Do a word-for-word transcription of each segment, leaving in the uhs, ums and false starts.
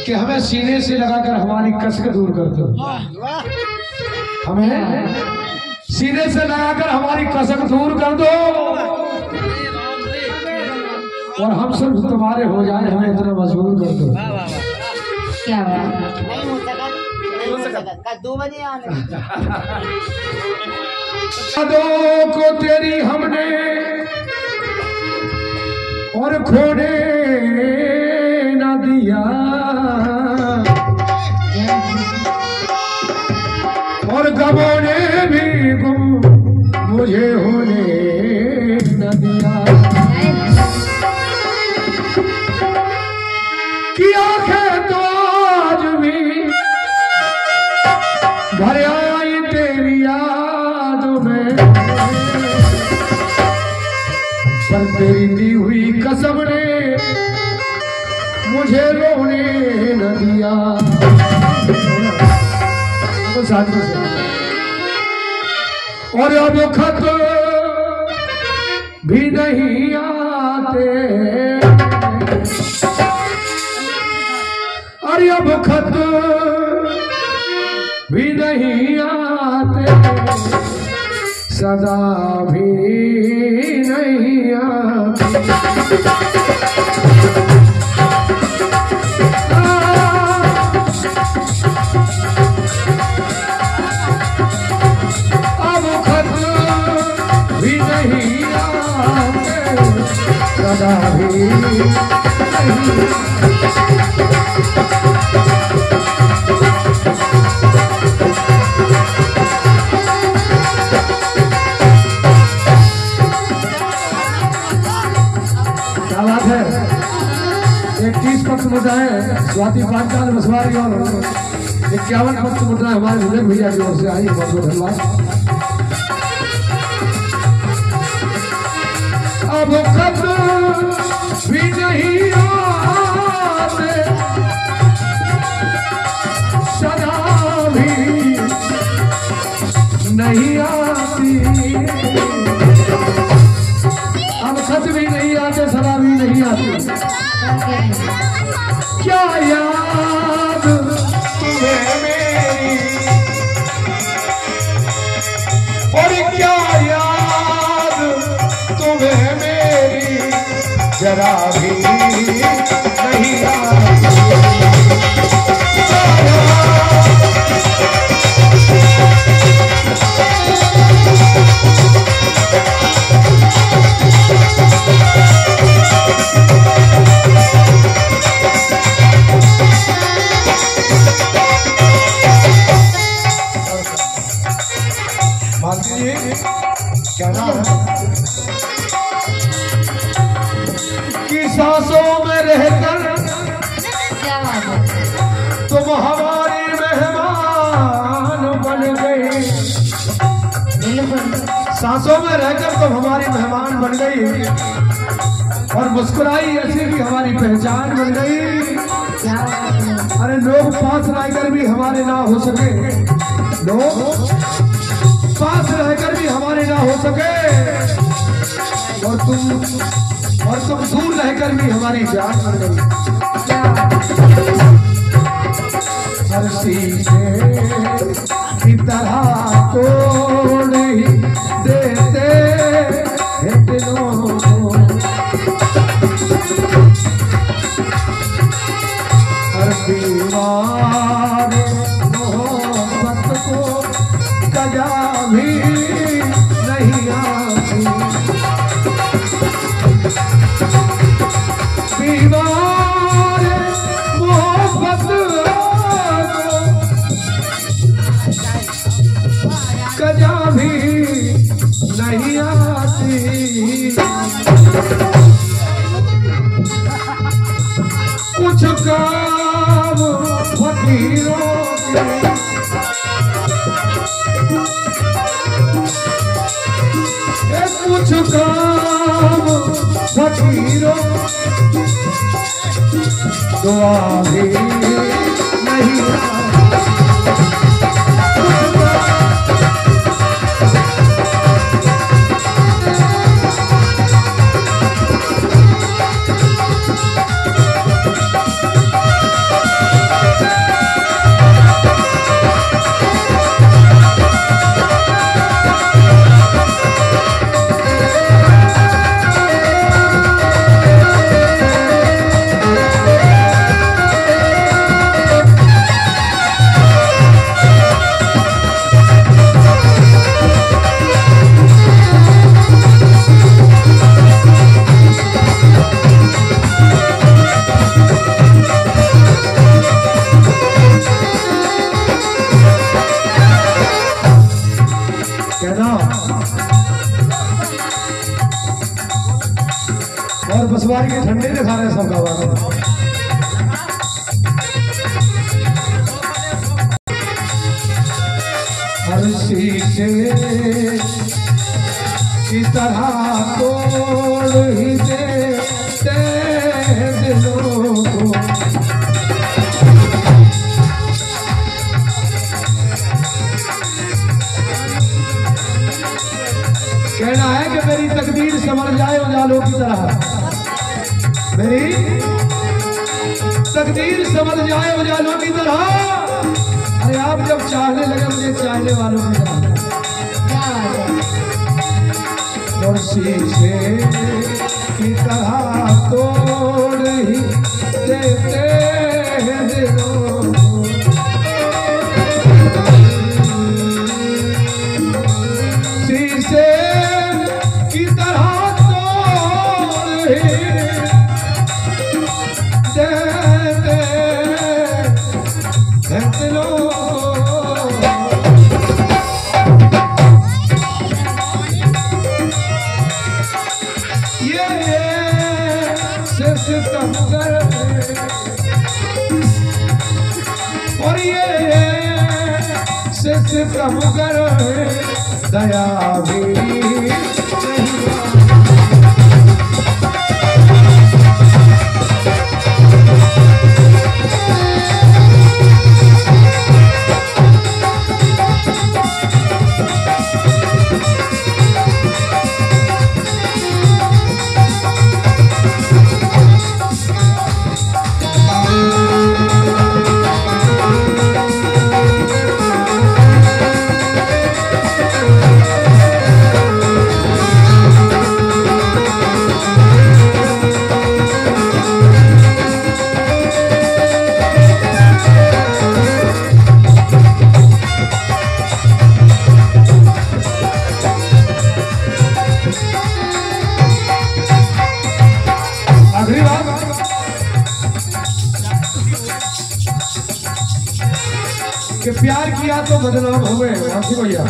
कि हमें सीने से लगाकर हमारी कसक दूर कर दो। हमें सीने से लगाकर हमारी कसक दूर कर दो और हम सब तुम्हारे हो जाए, हमें इतना मजबूर कर दो। क्या बात नहीं हो सका, नहीं हो सका, दो बजे आने यादों को तेरी हमने और खोने न दिया, और गमों ने भी गुम मुझे होने न दिया। कि आंखें तो आज भी भर आई तेरी यादों में, पर तेरी दी हुई कसम ने मुझे रोने न दिया। और अब खत भी नहीं आते, अरे अब खत भी नहीं आते, सदा भी नहीं आते। अब खत भी नहीं आते, सदा भी नहीं इक्कीस पक्ष मुद्राएं स्वाति पांचाल मसवारी और इक्यावन पक्ष मुद्राएं हमारे विवेक भैया की ओर से आई। बहुत बहुत धन्यवाद। अब खत भी नहीं आते, सदा भी नहीं आती। अब खत भी नहीं आते, सदा भी नहीं आती। क्या याद तुम्हें मेरी, और क्या याद तुम्हें मेरी जरा भी नहीं आती। क्या नाम है? कि सांसों में रहकर तुम हमारी मेहमान बन गई, सांसों में रहकर तुम हमारी मेहमान बन गई, और मुस्कुराई ऐसी भी हमारी पहचान बन गई। अरे लोग पास रहकर भी हमारे ना हो सके, लोग पास रहकर भी हमारे ना हो सके, और तुम और तुम दूर रहकर भी हमारी जान बन गई। हर शीशे की तरह तोड़ ही देते हैं दिलों को, हर दीवार मोहब्बत को सजा भी नहीं आती। दीवार मोहब्बत सजा भी नहीं आती। कुछ काम फकीरों के, कुछ काम फकीरों, दुआ भी नहीं हमारी के ठंडे दिखा रहे हैं सब गवा। हर शीशे की तरह तोड़ ही देते दिलों को। कहना है कि मेरी तकदीर संवर जाए उजालों की तरह, मेरी तकदीर संवर जाए उजालों की तरह। अरे आप जब चाहने लगे मुझे चाहने वालों की तरह। क्या बात है। और शीशे की तरह तोड़ ही देते हैं दिलों को। शीशे की तरह तोड़ ही देते हैं दिलों को। सितम कर और ये सितम कर दया भी नहीं। कि प्यार किया तो बदनाम हो गए। भैया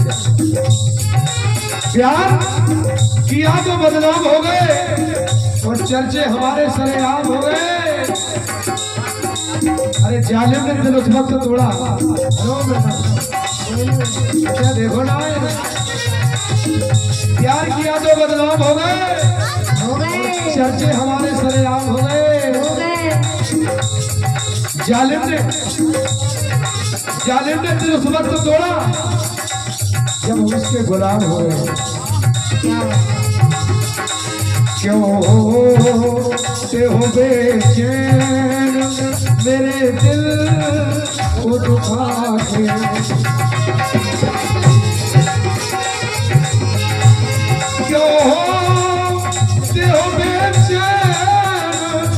प्यार किया तो बदनाम हो गए और चर्चे हमारे सरेआम हो गए। अरे जालिम ने दिल उस वक्त तोड़ा। क्या देखो ना, प्यार किया तो बदनाम हो गए हो गए, चर्चे हमारे सरेआम हो गए। हो गए। जालिम ने जालिम ने दिल उस वक्त तोड़ा जब उसके गुलाम हो गए। क्या बात है। क्यों से हो बेचैन मेरे दिल को दुखा के। क्यों से हो बेचैन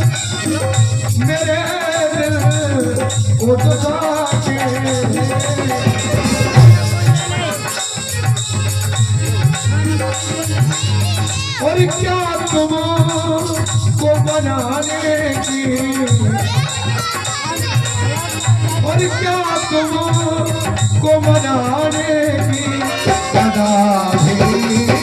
मेरे दिल को दुखा के। और क्या तुम को बनाने की, और क्या तुम को बनाने की सदा भी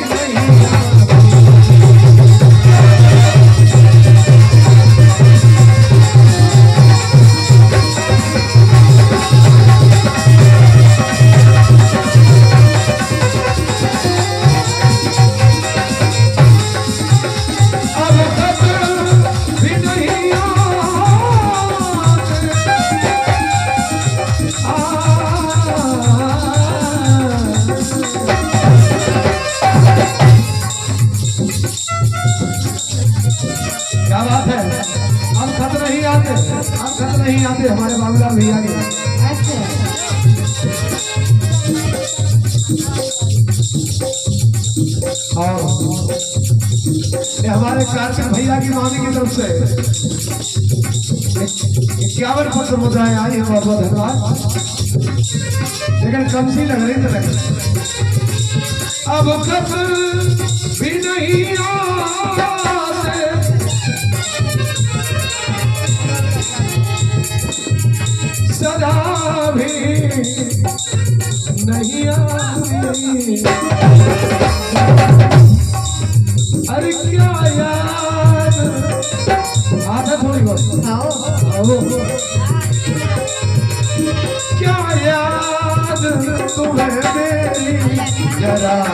क्या बात है। हम खत नहीं आते, हम खत नहीं आते हमारे बाबूलाल भैया के। और ये हमारे कार्तिक भैया की मामी की तरफ से इक्यावन पत्र मुद्राएं आई है। बहुत बहुत धन्यवाद। लेकिन कम सी लग रही तरह अब खत भी नहीं आते, सदा भी नहीं आती। अरे क्या याद क्या याद तुम्हें मेरी जरा